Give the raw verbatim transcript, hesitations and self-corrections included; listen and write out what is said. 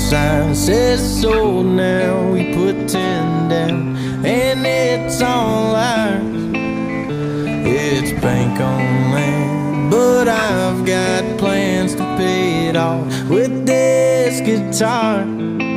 sign says sold now. We put ten down and it's all ours. It's bank on land, but I've got plans to pay it off with this guitar.